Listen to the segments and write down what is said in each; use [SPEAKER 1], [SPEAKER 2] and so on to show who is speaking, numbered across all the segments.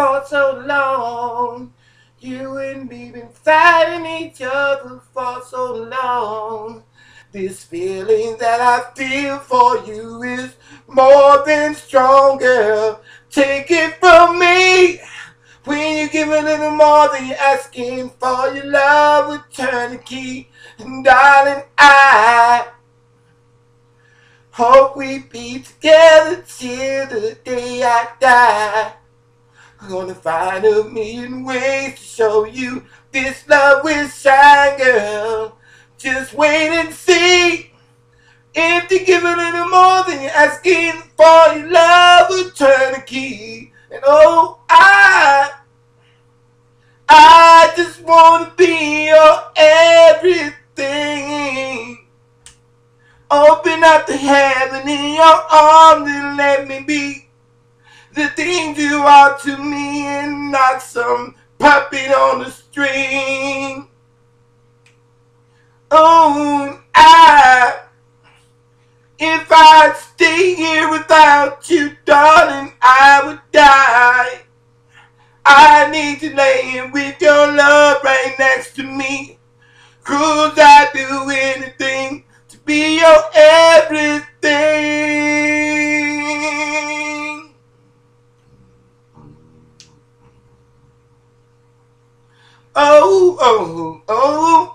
[SPEAKER 1] for so long. You and me been fighting each other for so long. This feeling that I feel for you is more than strong, girl. Take it from me. When you give a little more than you're asking for, your love will turn the key. And darling, I hope we be together till the day I die. I'm gonna find a million ways to show you this love will shine, girl. Just wait and see. If you give a little more than you're asking for, your love will turn the key. And oh, I just wanna be your everything. Open up the heaven in your arms and let me be the things you are to me and not some puppet on the string. Oh, if I'd stay here without you, darling, I would die. I need to lay in with your love right next to me. 'Cause I'd do anything to be your everything. Oh, oh, oh,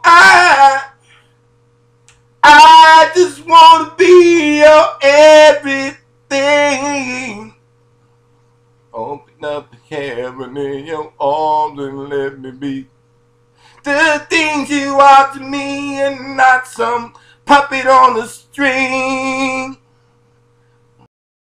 [SPEAKER 1] I just want to be your everything. Open up the heaven in your arms and let me be the things you are to me and not some puppet on the string.